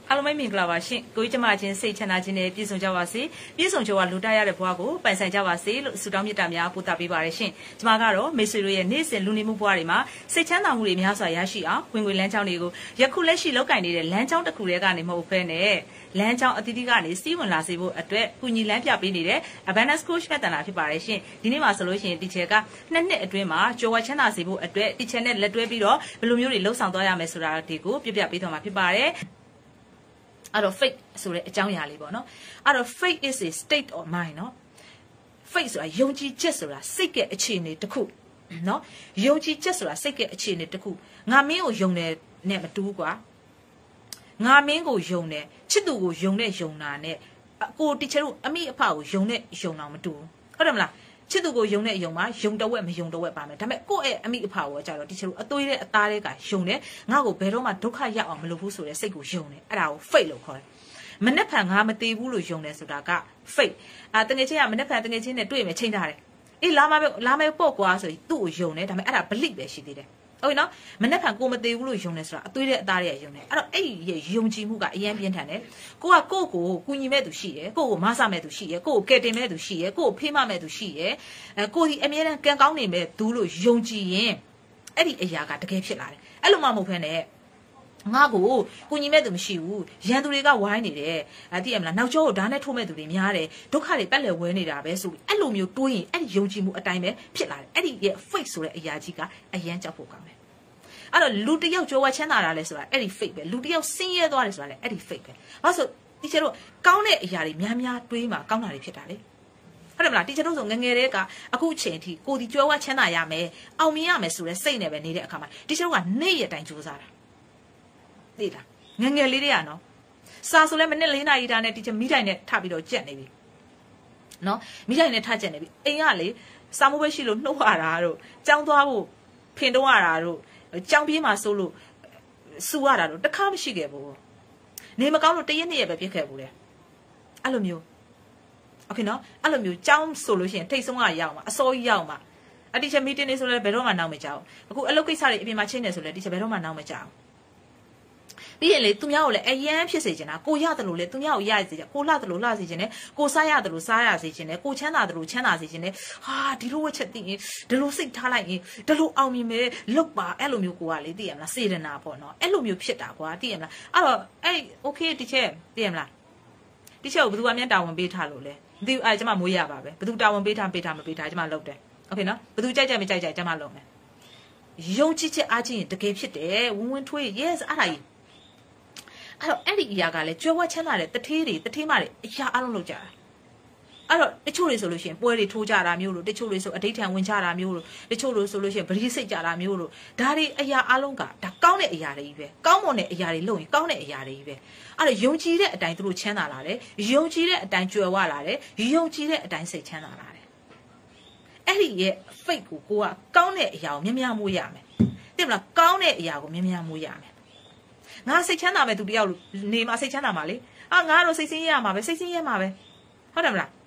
အားလုံးပဲမင်္ဂလာပါရှင်ကိုကြီးကျမချင်းစိတ်ချမ်းသာခြင်းနဲ့ပြည့်စုံကြပါစေပြည့်စုံကြွားလူတရတဲ့ဘဝကိုပိုင်ဆိုင်ကြပါစေလို့ဆုတောင်းမေတ္တာများပို့သပေးပါရရှင်ကျမကတော့မိတ်ဆွေတို့ရဲ့နေ့စဉ်လူနေမှုဘဝတွေမှာစိတ်ချမ်းသာမှုတွေများစွာရရှိအောင်ဝင်ငွေလမ်းကြောင်းတွေကိုယခုလက်ရှိလောက်ကင်နေတဲ့လမ်းကြောင်းတစ်ခုတည်းကနေမဟုတ်ဘဲနဲ့လမ်းကြောင်းအသီးသီးကနေစီးဝင်လာစေဖို့အတွက်ကုညီလမ်းပြပေးနေတဲ့ Abundance Coach နဲ့တန်တာဖြစ်ပါရရှင်ဒီနေ့မှာဆိုလို့ရှိရင်တီချာက2နှစ်အတွင်းမှာကြော်ဝါချမ်းသာစေဖို့အတွက်တီချာနဲ့လက်တွဲပြီးတော့ဘယ်လိုမျိုးတွေလှုပ်ဆောင်သွားရမယ်ဆိုတာဒီကိုပြပြပေးသွားမှာဖြစ်ပါတယ်အဲ့တော့ faith ဆိုတဲ့အကြောင်းအရာလေးပေါ့နော်အဲ့တော့ faith is a state of mind နော် faith ဆိုတာယုံကြည်ချက်ဆိုတာစိတ်ရဲ့အခြေအနေတစ်ခုနော်ယုံကြည်ချက်ဆိုတာစိတ်ရဲ့အခြေအနေတစ်ခုငါမင်းကိုယုံတယ်နဲ့မတူဘူးကွာငါမင်းကိုယုံတယ်ချစ်သူကိုယုံတဲ့ယုံတာနဲ့ကိုတီချာတို့အမိအဖကိုယုံတဲ့ယုံတာမတူဘူးဟုတ်တယ်မလားချစ်သူကိုယုံတဲ့ယုံမှာယုံတဝက်မယုံတဝက်ပါမယ်ဒါပေမဲ့ကိုယ့်ရဲ့အမိအဖကိုကြတော့တီချာတို့အသွေးတဲ့အသားတွေကယုံတယ်ငါ့ကိုဘယ်တော့မှဒုက္ခရောက်အောင်မလုပ်ဘူးဆိုတဲ့စိတ်ကိုယုံတယ်အဲ့ဒါကို faith လို့ခေါ်တယ်မနှက်ဖန်ငါမသေးဘူးလို့ယုံတယ်ဆိုတာက faith တကယ်ချင်းကမနှက်ဖန်တကယ်ချင်းနဲ့တွေ့မယ်ချိန်ထားတယ်အေးလာမယ်ပေါ့ကွာဆိုသူ့ကိုယုံတယ်ဒါပေမဲ့အဲ့ဒါ belief ပဲရှိသေးတယ်ဟုတ်နော်မနှက်ဖန်ကိုမသေးဘူးလို့ယုံတယ်ဆိုတာအသွေးတဲ့အသားတွေကယုံတယ်အဲ့တော့အဲ့ဒီရဲ့ယုံကြည်မှုကအရင်ပြင်းထန်တယ်ကိုကကိုကူညီမဲ့သူရှိတယ်ကိုကိုမဆမဲ့သူရှိတယ်ကိုကိုကယ်တင်မဲ့သူရှိတယ်ကိုကိုဖေးမမဲ့သူရှိတယ်ကိုဒီအမြဲတမ်းကံကောင်းနေမဲ့သူလို့ယုံကြည်ရင်အဲ့ဒီအရာကတကယ်ဖြစ်လာတယ်အဲ့လိုမှမဟုတ်ဘဲနဲ့ငါကိုကူညီမဲ့သူမရှိဘူးရန်သူတွေကဝိုင်းနေတယ်သိရမလားနောက်ကျောကိုဓာတ်နဲ့ထိုးမဲ့သူတွေများတယ်ဒုက္ခတွေပတ်လည်ဝဲနေတာပဲဆိုပြီးအဲ့လိုမျိုးတွေးရင်အဲ့ဒီယုံကြည်မှုအတိုင်းပဲဖြစ်လာတယ်အဲ့ဒီရဲ့ faith ဆိုတဲ့အရာကြီးကအရန်ကြောက်ဖို့ကောင်းတယ်အဲ့တော့လူတစ်ယောက်ကြွယ်ဝချမ်းသာတာလဲဆိုတာအဲ့ဒီ faith ပဲလူတစ်ယောက်ဆင်းရဲသွားတယ်ဆိုတာလဲအဲ့ဒီ faith ပဲဘာလို့ဆိုတီချာတို့ကောင်းတဲ့အရာတွေများများတွေးမှကောင်းတာတွေဖြစ်တာလေဟုတ်တယ်မလားတီချာတို့ဆိုငငယ်တဲ့ကအခုအချိန်အထိကိုဒီကြွယ်ဝချမ်းသာရမယ်အောင်မြင်ရမယ်ဆိုတဲ့စိတ်နဲ့ပဲနေတဲ့အခါမှာတီချာတို့ကနေ့ရက်တိုင်းကြိုးစားတာသိလားငငယ်လေးတွေကနော်စာဆိုလဲမနေ့4နာရီတာနဲ့တီချာမိတိုင်နဲ့ထပြီးတော့ကြက်နေပြီနော်မိတိုင်နဲ့ထကြက်နေပြီအိမ်ကလေစာမိုးပဲရှိလို့နှုတ်ရတာတို့ကြောင်းသွားဖို့ဖင်တုံးရတာတို့ကြောင်းပြေးမှာစိုးလို့စူရတာတို့တခါမရှိခဲ့ဘူးနေမကောင်းလို့တရက်နှစ်ရက်ပဲပြစ်ခဲ့ဘူးလေအဲ့လိုမျိုးโอเคနော်အဲ့လိုမျိုးကြောင်းဆိုလို့ရှိရင်ထိတ်ဆုံးကရောက်မှာအစိုးရရောက်မှာအတီချာမီတင်နေဆိုလဲဘယ်တော့မှနောက်မကြောက်အခုအလုပ်ကိစ္စတွေအပြင်မှာချင်းနေဆိုလဲတီချာဘယ်တော့မှနောက်မကြောက်ပြီးရင်လေသူများကိုလည်းအယမ်းဖြစ်စေချင်တာကိုရတယ်လို့လေသူများကိုရစေချင်ကိုလှတယ်လို့လှစေချင်တယ်ကိုစားရတယ်လို့စားရစေချင်တယ်ကိုချမ်းသာတယ်လို့ချမ်းသာစေချင်တယ်ဟာဒီလိုဝက်ချက်သိရင်ဒီလိုစိတ်ထားလိုက်ရင်ဒီလိုအောင်မြင်မယ်လုတ်ပါအဲ့လိုမျိုးကိုကလေသိရမလားစေတနာပေါ့နော်အဲ့လိုမျိုးဖြစ်တာကွာသိရမလားအဲ့တော့အဲ့โอเคဒီချက်သိရမလားဒီချက်ကိုဘယ်သူကမြန်တာဝန်ပေးထားလို့လဲမသိဘူးအဲ့ကျမမွေးရပါပဲဘယ်သူတာဝန်ပေးထားမပေးထားကျမလုပ်တယ်โอเคနော်ဘယ်သူကြိုက်ကြမကြိုက်ကျမလုပ်မယ်ယုံကြည်ချက်အားချင်းတကယ်ဖြစ်တယ်ဝင်းထွေး yes အဲ့ဒါကြီးအဲ့တော့အဲ့ဒီအရာကလည်းကြွယ်ဝချမ်းသာတဲ့တထေးမတွေအရာအလုံးလုပ်ကြတာအဲ့တော့တချို့တွေဆိုလို့ရှိရင်ပွဲတွေထိုးကြတာမျိုးလို့တချို့တွေဆိုအဋိဌံဝင်ကြတာမျိုးလို့တချို့တွေဆိုလို့ရှိရင်ပရိစိတ်ကြတာမျိုးလို့ဒါတွေအရာအလုံးကဒါကောင်းတဲ့အရာတွေကြီးပဲကောင်းမွန်တဲ့အရာတွေလုပ်ရင်ကောင်းတဲ့အရာတွေကြီးပဲအဲ့တော့ယုံကြည်တဲ့အတိုင်းသူတို့ချမ်းသာလာတယ်ယုံကြည်တဲ့အတိုင်းကြွယ်ဝလာတယ်ယုံကြည်တဲ့အတိုင်းစိတ်ချမ်းသာလာတယ်အဲ့ဒီရဲ့ faith ကိုကကောင်းတဲ့အရာကိုမြင်များမိုးရမယ်သိမလားကောင်းတဲ့အရာကိုမြင်များမိုးရမယ်ငါစိတ်ချမ်းသာမဲ့သူတယောက်နေမှာစိတ်ချမ်းသာမှာလေငါတော့စိတ်ဆင်းရဲရမှာပဲစိတ်ဆင်းရဲမှာပဲဟုတ်တယ်မလား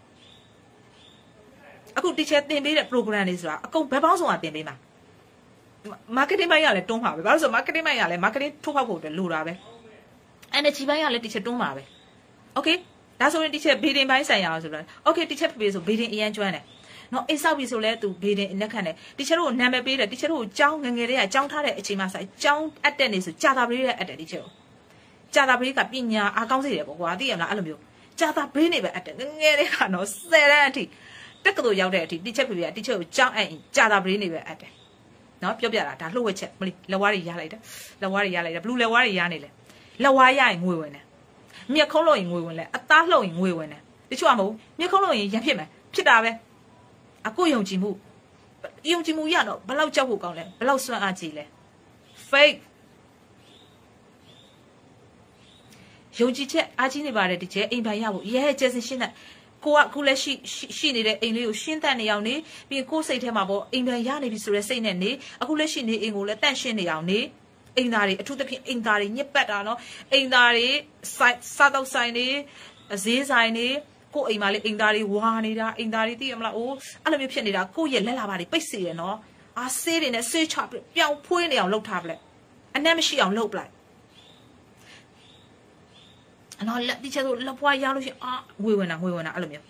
အခုတီချာတင်ပေးတဲ့ program တွေဆိုတာအကုန်ဘယ်ပေါင်းဆောင်တင်ပေးမှာ marketing ဘိုင်းကလည်းတွန်းမှာပဲဘာလို့ဆို marketing ဘိုင်းကလည်း marketing ထုတ်ဖောက်ဖို့အတွက်လိုတာပဲ energy ဘိုင်းကလည်းတီချာတွန်းမှာပဲ okay ဒါဆိုရင်တီချာ bidding ဘိုင်းဆိုင်ရအောင်ဆိုတော့ okay တီချာပေးဆို bidding အရန်ကျွမ်းတယ်နော်အိဆောက်ပြီဆိုလဲသူဘေးတင်လက်ခံတယ်တီချာတို့နာမည်ပေးတယ်တီချာတို့ကြောင်းငငယ်တွေကကြောင်းထားတဲ့အချိန်မှဆိုင်ကြောင်းအပ်တဲ့နေဆိုကြာတာပရိတဲ့အပ်တယ်တီချာတို့ကြာတာပရိကပညာအားကောင်းစေတယ်ပေါ့ကွာသိရမလားအဲ့လိုမျိုးကြာတာပရိနေပဲအပ်တယ်ငငယ်တွေကနော်10တန်းအထိတက်ကတူရောက်တဲ့အထိတီချာဖေဖေကတီချာတို့ကြောင်းအပ်ရင်ကြာတာပရိနေပဲအပ်တယ်နော်ပြောပြတာဒါလှုပ်ဝက်ချက်မလီလက်ဝါးတွေရလိုက်တယ်လက်ဝါးတွေရလိုက်တယ်ဘလူးလက်ဝါးတွေရနေလဲလက်ဝါးရရင်ငွေဝင်တယ်မြက်ခုံးလို့ရင်ငွေဝင်လဲအသားလှုပ်ရင်ငွေဝင်တယ်တချို့ကမဟုတ်မြက်ခုံးလို့ရင်ရံဖြစ်မယ်ဖြစ်တာပဲအခုယုံကြည်မှုရတော့ဘယ်လောက်ကြောက်ဖို့ကောင်းလဲဘယ်လောက်စွမ်းအားကြီးလဲ faith ယုံကြည်ချက်အားကြီးနေပါတယ်ဒီချက်အိမ်ပိုင်ရဖို့ရဲကျစင်ရှင်းတဲ့ကိုကအခုလက်ရှိနေတဲ့အိမ်လေးကိုရှင်းတတ်နေအောင်နေပြီးကိုယ်စိတ်ထဲမှာပေါ့အိမ်ပိုင်ရနေပြီဆိုတဲ့စိတ်နဲ့နေအခုလက်ရှိနေအိမ်ကိုလည်းတန့်ရှင်းနေအောင်နေအိမ်သားတွေအထူးသဖြင့်အိမ်သားတွေညစ်ပတ်တာနော်အိမ်သားတွေစားတော့ဆိုင်တွေဈေးဆိုင်တွေကိုအိမ်မှာလေအိမ်သားတွေဝါနေတာအိမ်သားတွေသိရမလားအိုးအဲ့လိုမျိုးဖြစ်နေတာကိုယ့်ရဲ့လက်လာပါတွေပိတ်စေတယ်နော်အားဆေးတွေနဲ့ဆေးချပြောင်းဖွေးနေအောင်လှုပ်ထားပလိုက်အနက်မရှိအောင်လှုပ်ပလိုက်နော်လက်တိချက်ဆိုလက်ဖွားရလို့ရှိအာငွေဝင်တာအဲ့လိုမျိုး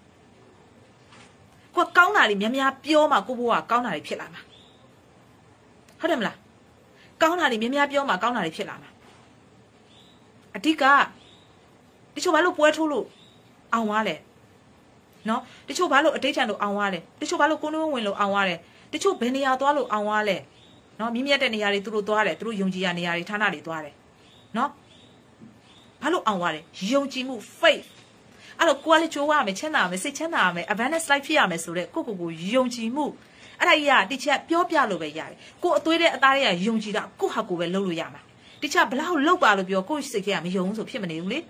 ကိုကောင်းတာတွေများပြောမှကိုဘိုးကကောင်းတာတွေဖြစ်လာမှာဟုတ်တယ်မလားကောင်းတာတွေများပြောမှကောင်းတာတွေဖြစ်လာမှာအဓိကတချို့ဘာလို့ပွဲထိုးလို့အောင်သွားလဲနော်တချို့ဘာလို့အတိတ်ထန်လို့အောင်သွားလဲတချို့ဘာလို့ကိုနှုံးဝင်လို့အောင်သွားလဲတချို့ဘယ်နေရာသွားလို့အောင်သွားလဲနော်မြင့်မြတ်တဲ့နေရာတွေသူတို့သွားတယ်သူတို့ယုံကြည်ရနေရာတွေဌာနတွေသွားတယ်နော်ဘာလို့အောင်သွားလဲယုံကြည်မှု faith အဲ့တော့ကိုယ်ကလည်းကြိုးရမယ်ချမ်းသာရမယ်စိတ်ချမ်းသာရမယ် abundance life ဖြစ်ရမယ်ဆိုတော့ကိုယုံကြည်မှုအဲ့ဒါကြီးကတိကျပြောပြလို့ပဲရတယ်ကိုအသွေးတဲ့အသားတွေကယုံကြည်တာကိုဟာကိုပဲလုပ်လို့ရမှာတိကျဘလောက်လောက်ပါလို့ပြောကိုစိတ်ထဲကမယုံဘူးဆိုဖြစ်မနေဘူးလေ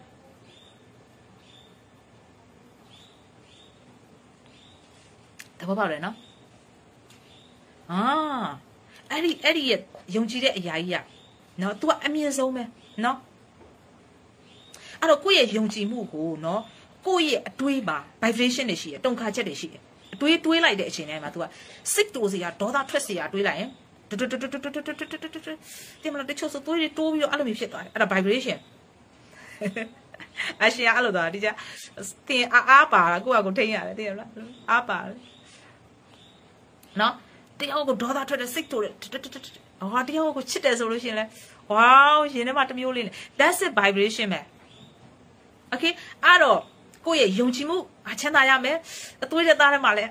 တဘောပေါက်တယ်နော်အဲ့ဒီရဲ့ယုံကြည်တဲ့အရာကြီးကနော် तू ကအမြင့်ဆုံးပဲနော်အဲ့တော့ကိုယ့်ရဲ့ယုံကြည်မှုကိုနော်ကိုယ့်ရဲ့အတွေးမှာ vibration တွေရှိတယ်တုန်ခါချက်တွေရှိတယ်အတွေးတွေးလိုက်တဲ့အချိန်တိုင်းမှာ तू ကစိတ်တိုးစရာဒေါသထွက်စရာတွေးလိုက်ရင်ဒီမှာတချို့ဆိုတွေးတိုးပြီးတော့အဲ့လိုမျိုးဖြစ်သွားတယ်အဲ့ဒါ vibration အရှင်အဲ့လိုတော့ဒီကျတင်အားပါလားကိုယ့်အကိုထိန်းရတယ်သိရမလားအားပါနော်တရားကိုဒေါသထွက်တဲ့စိတ်တိုးတယ်ဟာတရားကိုချစ်တယ်ဆိုလို့ရှိရင်လဲဝေါရင်ထဲမှာတစ်မျိုးလေးနဲ့ that's it vibration ပဲ okay အဲ့တော့ကိုယ့်ရဲ့ယုံကြည်မှုအချမ်းသာရမယ်အသွေးတဲ့သားထဲမှာလဲ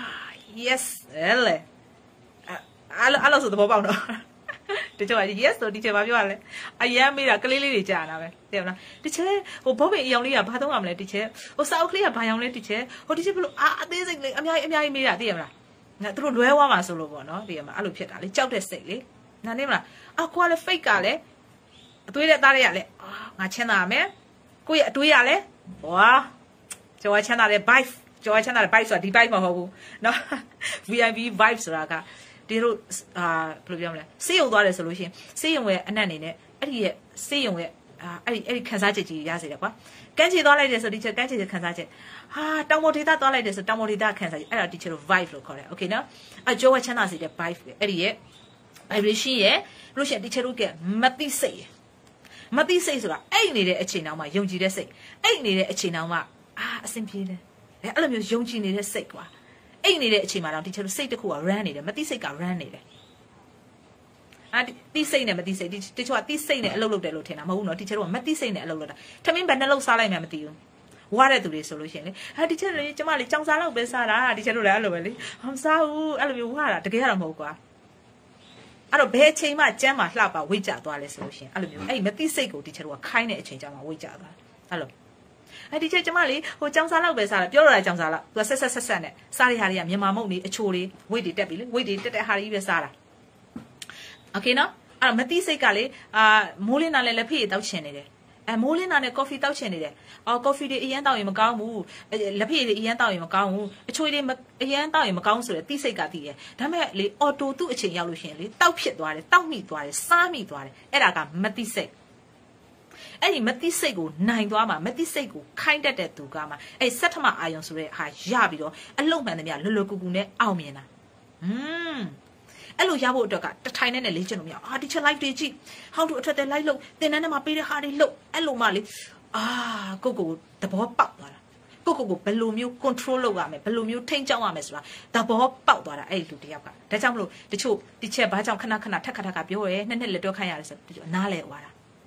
yes အဲ့လေအဲ့လိုဆိုသဘောပေါက်တော့တချို့က yes ဆိုဒီချက်ဘာပြောရလဲအရန်မေးတာကလေးလေးတွေကြာတာပဲသိရမလားဒီချက်ဟိုဘောပင်အယောင်လေးကဘာသုံးရမလဲဒီချက်ဟိုစာအုပ်ကလေးကဘာရောင်လဲဒီချက်ဟိုဒီချက်ဘလို့အသေးစိတ်လေးအများကြီးမေးတာသိရမလားသူတို့လွဲသွားမှာဆိုလို့ပေါ့နော်ဒီမှာအဲ့လိုဖြစ်တာလေကြောက်တဲ့စိတ်လေနားနေမလားကိုကလည်း fake ကလည်းအသွေးတဲ့သားတွေကလည်းငါချမ်းသာရမယ်ကိုရဲ့အတွေးရလဲဝါကျော်ချမ်းသာတဲ့ vibe ကျော်ချမ်းသာတဲ့ vibe ဆိုတာဒီ vibe မဟုတ်ဘူးနော် VIP vibe ဆိုတာကဒီလိုဘယ်လိုပြောမလဲစေးရုံသွားတယ်ဆိုလို့ရှိရင်စေးရုံရဲ့အနက်အနေနဲ့အဲ့ဒီရဲ့စေးရုံရဲ့အဲ့ဒီခန်းစားချက်ကြီးရစေတယ်ကွာကန်းချီသွားလိုက်တယ်ဆိုဒီချက်ကန်းချီခန်းစားချက်တောင်ပေါ်ဒေသသွားလိုက်တယ်ဆိုတောင်ပေါ်ဒေသခန်းစားချက်အဲ့ဒါဒီချက်လို့ vibe လို့ခေါ်တယ် okay နော်ကျော်ချမ်းသာစေတဲ့ vibe ပဲအဲ့ဒီရဲ့ vibration ရဲ့လို့ရှိရင်ဒီချက်လို့ကမသိစိတ်ဆိုတာအဲ့နေတဲ့အချိန်တောင်မှယုံကြည်တဲ့စိတ်အဲ့နေတဲ့အချိန်တောင်မှအဆင်ပြေတယ်အဲ့လိုမျိုးယုံကြည်နေတဲ့စိတ်ကွာအဲ့နေတဲ့အချိန်မှာတော့ဒီချက်လို့စိတ်တစ်ခုက run နေတယ်မသိစိတ်က run နေတယ်တိစိတ်နဲ့မတိစိတ်တချို့ကတိစိတ်နဲ့အလုပ်လုပ်တယ်လို့ထင်တာမဟုတ်ဘူးနော်ဒီချက်တော့မတိစိတ်နဲ့အလုပ်လုပ်တာထမင်းဘယ်နှလုံးစားလိုက်မှမသိဘူးဝါတဲ့သူတွေဆိုလို့ရှိရင်လေဒီချက်လေကျမလေးကြောင်စားလောက်ပဲစားတာဒီချက်လို့လည်းအဲ့လိုပဲလေမစားဘူးအဲ့လိုမျိုးဝါတာတကယ်ကတော့မဟုတ်ကွာအဲ့တော့ဘယ်အချိန်မှကျမ်းမှာလှပဝိတ်ကြသွားလဲဆိုလို့ရှိရင်အဲ့လိုမျိုးအဲ့မသိစိတ်ကိုဒီချက်တော့ခိုင်းတဲ့အချိန်ကျမှဝိတ်ကြသွားအဲ့လိုဒီချက်ကျမလေးဟိုကြောင်စားလောက်ပဲစားတာပြောတော့ကြောင်စားလောက်သူကဆက်နဲ့စားရဟာတွေကမြန်မာမုတ်နေအချိုတွေဝိတ်တွေတက်ပြီလေဝိတ်တွေတက်တဲ့ဟာတွေပဲစားတာโอเคနော်အဲ့တော့မသိစိတ်ကလေမိုးလင်းတာလည်းလက်ဖေးတောက်ချင်နေတယ်မိုးလင်းတာနဲ့ကော်ဖီတောက်ချင်နေတယ်ကော်ဖီတွေအရန်တောက်ရင်မကောင်းဘူးလက်ဖေးတွေအရန်တောက်ရင်မကောင်းဘူးအချိုတွေအရန်တောက်ရင်မကောင်းဆိုတဲ့သိစိတ်ကသိတယ်ဒါပေမဲ့လေအော်တိုသူ့အချိန်ရောက်လို့ရှိရင်လေတောက်ဖြစ်သွားတယ်တောက်မိသွားတယ်စားမိသွားတယ်အဲ့ဒါကမသိစိတ်အဲ့ဒီမသိစိတ်ကိုနိုင်သွားမှာမသိစိတ်ကိုခိုင်းတတ်တဲ့သူကမှအဲ့စက်ထမအာယုံဆိုတဲ့ဟာရပြီးတော့အလုံမှန်သမျှလွယ်လွယ်ကူကူနဲ့အောင်မြင်တာအဲ့လိုရဖို့အတွက်ကတထိုင်နဲ့လေ့ကျင့်လို့မရဒီချက် live တွေကြည့် how to အထက်တဲ့ live လုပ်သင်တန်းထဲမှာပေးတဲ့ဟာတွေလုပ်အဲ့လိုမှလေကိုသဘောပေါက်သွားတာကိုဘယ်လိုမျိုး control လုပ်ရမယ်ဘယ်လိုမျိုးထိန်းကျောင်းရမယ်ဆိုတာသဘောပေါက်သွားတာအဲ့ဒီလူတယောက်ကဒါကြောင့်မလို့တချို့ဒီချက်ဘာကြောင့်ခဏထက်ခါပြောရဲနှစ်လက်တွဲခိုင်းရတယ်ဆိုတော့နားလဲသွားတာ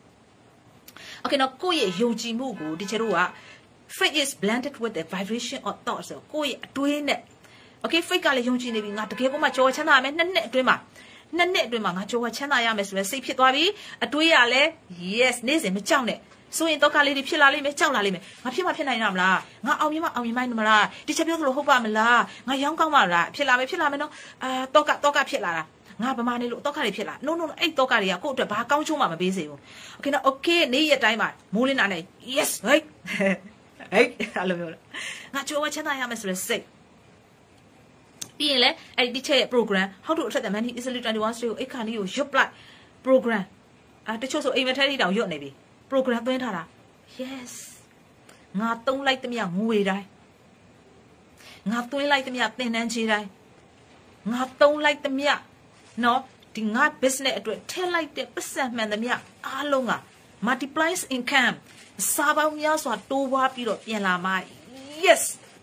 okay နော်ကိုယ့်ရဲ့ယုံကြည်မှုကိုဒီချက်တို့က faith is blended with the vibration or thought ဆိုကိုယ့်ရဲ့အတွေးနဲ့okay fake ကလည်းယုံကြည်နေပြီငါတကယ်ကိုမှကြော်ချမ်းသာရမယ်နှစ်နှစ်အတွင်းမှာငါကြော်ချမ်းသာရမယ်ဆိုရယ်စိတ်ဖြစ်သွားပြီအတွေးရလဲ yes နေ့စဉ်မကြောက်နဲ့ဆိုရင်တော့ကလေးတွေဖြစ်လာလိမ့်မယ်ကြောက်လာလိမ့်မယ်ငါဖြစ်နိုင်ရမလားငါအောင်မြင်မိုင်းမလားဒီချက်ပြောသလိုဟုတ်ပါမလားငါရောင်းကောင်းပါလားဖြစ်လာမယ်နော်တော့ကဖြစ်လာတာငါဗမာနေလို့တော့ကတွေဖြစ်လာ no အဲ့တော့ကတွေကကိုယ့်အတွက်ဘာကောင်းချိုးမှမပေးစေဘူး okay နော် okay နေ့ရက်တိုင်းမှာမိုးလင်းတာနဲ့ yes ဟဲ့အဲ့လိုမျိုးငါကြော်ချမ်းသာရမယ်ဆိုရယ်စိတ်ပြီးရင်လေအဲ့ဒီချက်ရဲ့ program how to attract the money easily 21 stage ကိုအခါလေးကိုရွတ်လိုက် program တချို့ဆိုအိမ်မထဲထိတောင်ရွတ်နေပြီ program သွင်းထားတာ yes ငါသုံးလိုက်သမျှငွေတိုင်းငါသွင်းလိုက်သမျှသင်တန်းချေတိုင်းငါသုံးလိုက်သမျှနော်ဒီငါ business အတွက်ထည့်လိုက်တဲ့ပတ်စံမှန်သမျှအားလုံးက multiplies income စာပေါင်းများစွာတိုးပွားပြီးတော့ပြန်လာမှာ yes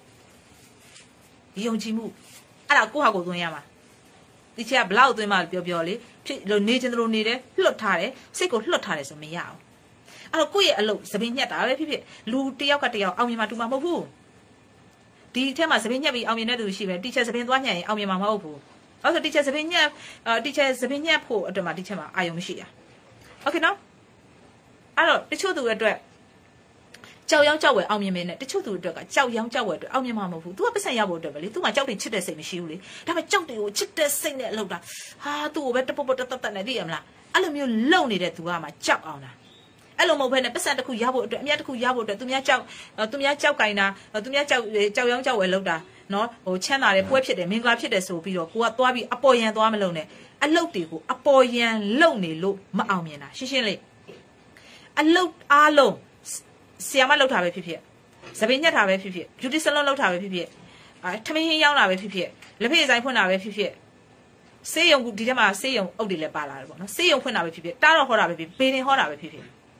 ယုံကြည်မှုအဲ့ဒါကိုယ့်ဟာကိုယ်သွင်းရမှာဒီချက်ကဘလောက်သွင်းမှပြောလေဖြစ်လို့နေချင်တယ်လို့နေတယ်လွတ်ထားတယ်စိတ်ကိုလွတ်ထားတယ်ဆိုမရအောင်အဲ့တော့ကိုယ့်ရဲ့အလုပ်သပင်ညက်တာပဲဖြစ်လူတယောက်ကတယောက်အောင်မြင်မှာတူမှာမဟုတ်ဘူးဒီအထက်မှာသပင်ညက်ပြီးအောင်မြင်တဲ့သူရှိပဲတီချာသပင်သွားညက်ရင်အောင်မြင်မှာမဟုတ်ဘူးအဲ့ဆိုတီချာသပင်ညက်ဖို့အတွက်မှာတီချာမှာအာယုံမရှိတာโอเคနော်အဲ့တော့တချို့သူအတွက်ကြောက်ရောင်းကြောက်ဝယ်အောင်မြင်မယ်နဲ့တချို့သူအတွက်ကကြောက်ရောင်းကြောက်ဝယ်အတွက်အောင်မြင်မှာမဟုတ်ဘူး तू ကပတ်စံရဖို့အတွက်ပဲလေ तू မှာကြောက်တွေချစ်တဲ့စိတ်မရှိဘူးလေဒါပေမဲ့ကြောက်တွေကိုချစ်တဲ့စိတ်နဲ့အလုပ်တာဟာ तू ကိုပဲတပုတ်တနဲ့သိရမလားအဲ့လိုမျိုးလုံနေတဲ့ तू ကမှကြောက်အောင်တာအဲ့လိုမဟုတ်ဘဲနဲ့ပတ်စံတစ်ခုရဖို့အတွက်အမြတ်တစ်ခုရဖို့အတွက်သူများကြောက်ကင်တာသူများကြောက်ရောင်းကြောက်ဝယ်လုပ်တာနော်ဟိုချမ်းသာတယ်ပွဲဖြစ်တယ်မင်္ဂလာဖြစ်တယ်ဆိုပြီးတော့ကိုကသွားပြီးအပေါ်ယံသွားမလုပ်နဲ့အလုပ်တွေကိုအပေါ်ယံလုပ်နေလို့မအောင်မြင်တာရှင်းရှင်းလေးအလုပ်အားလုံးဆီယာမလောက်တာပဲဖြစ်စပင်းညက်တာပဲဖြစ် beauty salon လောက်တာပဲဖြစ်ထမင်းဟင်းရောင်းတာပဲဖြစ်လက်ဖေးဆိုင်ဖွင့်တာပဲဖြစ်ဆေးရုံကဒီထဲမှာဆေးရုံအုပ်တွေလည်းပါလာတယ်ပေါ့နော်ဆေးရုံဖွင့်တာပဲဖြစ်တားတော့ဟောတာပဲဖြစ်ဘေးတင်ဟောတာပဲဖြစ်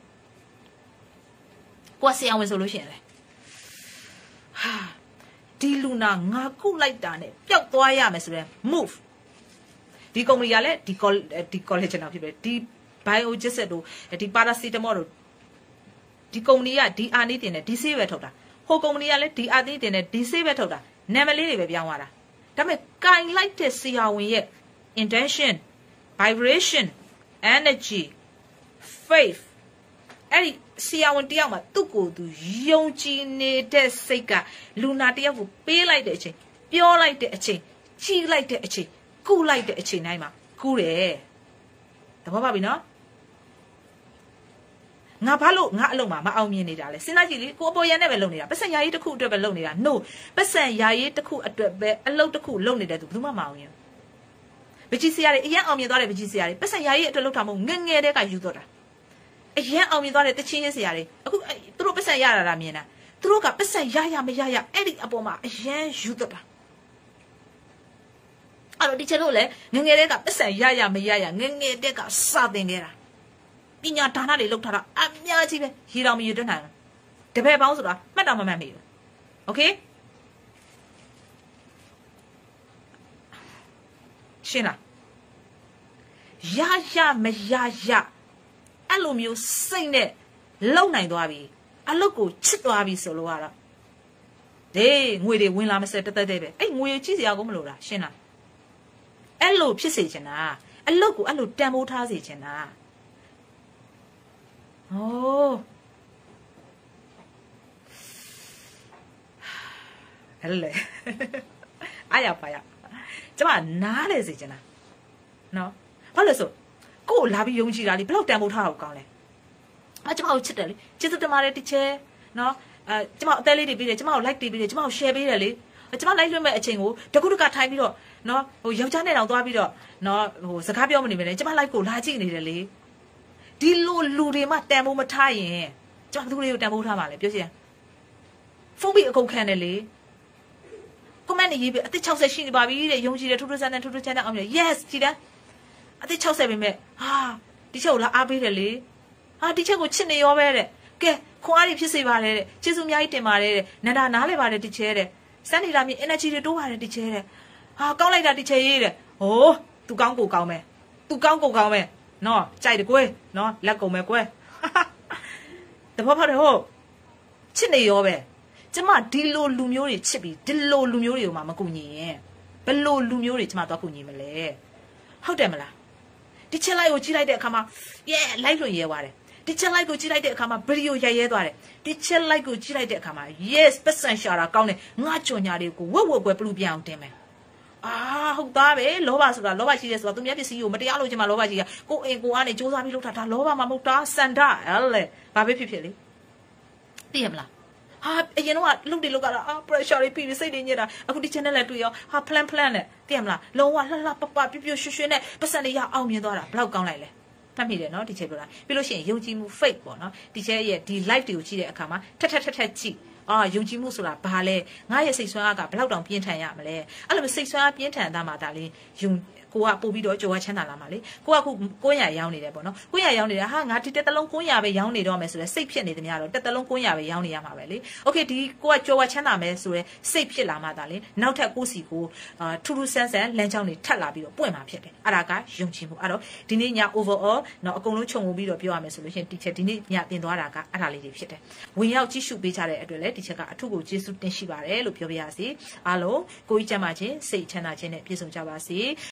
ကိုကဆေးအောင်ဝင်ဆိုလို့ရှိရင်လေဟာဒီလူနာငါကုလိုက်တာနဲ့ပျောက်သွားရမယ်ဆိုရင် move ဒီကုမ္ပဏီကလည်းဒီ college နောက်ဖြစ်ပဲဒီ biogesic တို့ဒီ paracetamol တို့ဒီကုမ္ပဏီကဒီအာနေတင်နဲ့ဒီဆေးပဲထုတ်တာဟိုကုမ္ပဏီကလည်းဒီအာနေတင်နဲ့ဒီဆေးပဲထုတ်တာနာမည်လေးတွေပဲပြောင်းသွားတာဒါပေမဲ့ကင်လိုက်တဲ့ဆရာဝန်ရဲ့ intention vibration energy faith အဲ့ဒီဆရာဝန်တယောက်မှာသူ့ကိုယ်သူယုံကြည်နေတဲ့စိတ်ကလူနာတယောက်ကိုပေးလိုက်တဲ့အချိန်ပြောလိုက်တဲ့အချိန်ကြည့်လိုက်တဲ့အချိန်ကုလိုက်တဲ့အချိန်တိုင်းမှာကူးတယ်သဘောပေါက်ပြီနော်ငါဘာလို့ငါအလုံးမှာမအောင်မြင်နေတာလဲစဉ်းစားကြည့်လေကိုအပေါ်ရန်နဲ့ပဲလုပ်နေတာပတ်စံယာရေးတစ်ခုအတွက်ပဲလုပ်နေတာ no ပတ်စံယာရေးတစ်ခုအတွက်ပဲအလုပ်တစ်ခုလုပ်နေတဲ့သူဘယ်သူမှမအောင်မြင်ပကြီးစရာတွေအရင်အောင်မြင်သွားတဲ့ပကြီးစရာတွေပတ်စံယာရေးအတွက်လုပ်တာမဟုတ်ငငယ်တဲ့ကယူတော့တာအရင်အောင်မြင်သွားတဲ့တချင်းချင်းစရာတွေအခုသူတို့ပတ်စံရတာမြင်တာသူတို့ကပတ်စံရမရအဲ့ဒီအပေါ်မှာအရင်ယူတော့တာအဲ့တော့ဒီချက်လို့လေငငယ်တဲ့ကပတ်စံရမရငငယ်တဲ့ကစတင်ခဲ့တာပညာဒါနတွေလောက်ထားတာအများကြီးပဲရေတော်မရေတွန်းနိုင်တပည့်ပေါင်းဆိုတာမှတ်တော်မမှတ်မိဘူးโอเคရှင်းလားရမရအဲ့လိုမျိုးစိတ်နဲ့လုံနိုင်သွားပြီအလုတ်ကိုချစ်သွားပြီဆိုလို့ကတော့ဒေးငွေတွေဝင်လာမစဲတက်ပဲအဲ့ငွေကြည့်စရာကိုမလိုတာရှင်းလားအဲ့လိုဖြစ်စေချင်တာအလုတ်ကိုအဲ့လိုတန်ဖိုးထားစေချင်တာโอ้အဲ့လေအားရပါရကျမနားလေစေချင်တာနော်ဘာလို့လဲဆိုကို့လာပြီးယုံကြည်တာလေဘယ်လောက်တန်ဖိုးထားအောင်ကောင်းလဲကျမကိုချစ်တယ်လေကျေးဇူးတင်ပါတယ်တီချယ်နော်ကျမအသေးလေးတွေပေးတယ်ကျမကို like တွေပေးတယ်ကျမကို share ပေးတယ်လေကျမ like လွှင့်မဲ့အချိန်ကိုတကူတကထိုင်ပြီးတော့နော်ဟိုယောက်ျားနဲ့တောင်သွားပြီးတော့နော်ဟိုစကားပြောမနေပဲလေကျမ like ကိုလာကြည့်နေတယ်လေဒီလိုလူတွေမှတန်ဖိုးမထားရင်ကျမသူတွေကိုတန်ဖိုးထားပါလေပြောစီရဖုန်းပြီးအကုန်ခံတယ်လေ comment နေရေးပြီးအသက်60ရှိနေပါပြီတဲ့ယုံကြည်တယ်ထူးထူးဆန်းဆန်းထူးထူးဆန်းဆန်းအောင်တယ် yes ကြည်တယ်အသက်60ပဲမဲ့ဟာဒီချက်ကိုလာအားပေးတယ်လေဟာဒီချက်ကိုချစ်နေရောပဲတဲ့ကဲခွန်အားတွေဖြစ်စေပါတယ်တဲ့ကျေးဇူးအများကြီးတင်ပါတယ်တဲ့နန္ဒာနားလဲပါတယ်တီချဲတဲ့စမ်းနေလာမြင် energy တွေတိုးပါတယ်တီချဲတဲ့ဟာကောင်းလိုက်တာတီချဲရေးတဲ့ဟိုး तू ကောင်းကိုကောင်းမယ် तू ကောင်းကိုကောင်းမယ်နော်ကြိုက်တယ်ကွယ်နော်လက်ကုန်မယ်ကွယ်တဘောဖောက်တယ်ဟုတ်ချစ်နေရောပဲကျမဒီလိုလူမျိုးတွေချစ်ပြီးဒီလိုလူမျိုးတွေကိုမှမကူညီရင်ဘယ်လိုလူမျိုးတွေကျမတော့ကူညီမလဲဟုတ်တယ်မလားဒီချက်လိုက်ကိုကြည့်လိုက်တဲ့အခါမှာလိုက်လွန်ရဲသွားတယ်ဒီချက်လိုက်ကိုကြည့်လိုက်တဲ့အခါမှာဗီဒီယိုရိုက်ရဲသွားတယ်ဒီချက်လိုက်ကိုကြည့်လိုက်တဲ့အခါမှာ yes ပတ်စံရှာတာကောင်းတယ်ငါကြော်ညာတွေကိုဝက်ကွယ်ပလူပြအောင်တင်မယ်ဟုတ်သားပဲလောဘဆိုတာလောဘရှိတယ်ဆိုတာသူများပစ္စည်းကိုမတရားလို့ချင်မှလောဘရှိတာကိုအိမ်ကိုအားနဲ့စူးစမ်းပြီးလုပ်တာဒါလောဘမှမဟုတ်တာစန္ဒဟဲ့လေဘာပဲဖြစ်လေသိရမလားအရင်တော့လုတ်တယ်လုတ်ကြတာpressure တွေပြီးစိတ်တွေညစ်တာအခုဒီ channel နဲ့တွေ့ရောplan နဲ့သိရမလားလုံးဝလှပပပြပြရွှွှွနဲ့ပတ်စံတွေရအောင်မြင်သွားတာဘယ်လောက်ကောင်းလိုက်လဲမှတ်မိတယ်နော်ဒီချက်ပြောတာပြီးလို့ရှိရင်ယုံကြည်မှု fake ပေါ့နော်ဒီချက်ရဲ့ဒီ live တွေကိုကြည့်တဲ့အခါမှာထက်ကြည့်ယုံကြည်မှုဆိုတာဘာလဲငါရဲ့စိတ်ဆွမ်းအားကဘယ်လောက်တောင်ပြင်းထန်ရမလဲအဲ့လိုစိတ်ဆွမ်းအားပြင်းထန်သားမှဒါလေးယုံကိုကပို့ပြီးတော့ကြော်ဝါချမ်းသာလာမှာလေကိုကခု900ရောင်းနေတယ်ပေါ့နော်900ရောင်းနေတာဟာငါဒီတက်တလုံး900ပဲရောင်းနေတော့မယ်ဆိုတော့စိတ်ဖြစ်နေတယ်များတော့တက်တလုံး900ပဲရောင်းနေရမှာပဲလေโอเคဒီကိုကကြော်ဝါချမ်းသာမယ်ဆိုရဲစိတ်ဖြစ်လာမှသာလေနောက်ထပ်ကိုစီကိုထူးထူးဆန်းဆန်းလမ်းကြောင်းတွေထပ်လာပြီးတော့ပွင့်မှာဖြစ်တယ်အဲ့ဒါကယုံကြည်မှုအဲ့တော့ဒီနေ့ည overall เนาะအကုန်လုံးခြုံငုံပြီးတော့ပြောရမယ်ဆိုလို့ရှိရင်တီချက်ဒီနေ့ညတင်သွားတာကအဲ့ဒါလေးတွေဖြစ်တယ်ဝင်ရောက်ကြည့်ရှုပေးကြတဲ့အတွက်လည်းတီချက်ကအထုကိုကျေးဇူးတင်ရှိပါတယ်လို့ပြောပြရစီအားလုံးကိုကြီးကျမ်းမာခြင်းစိတ်ချမ်းသာခြင်းနဲ့ပြည့်စုံကြပါစေ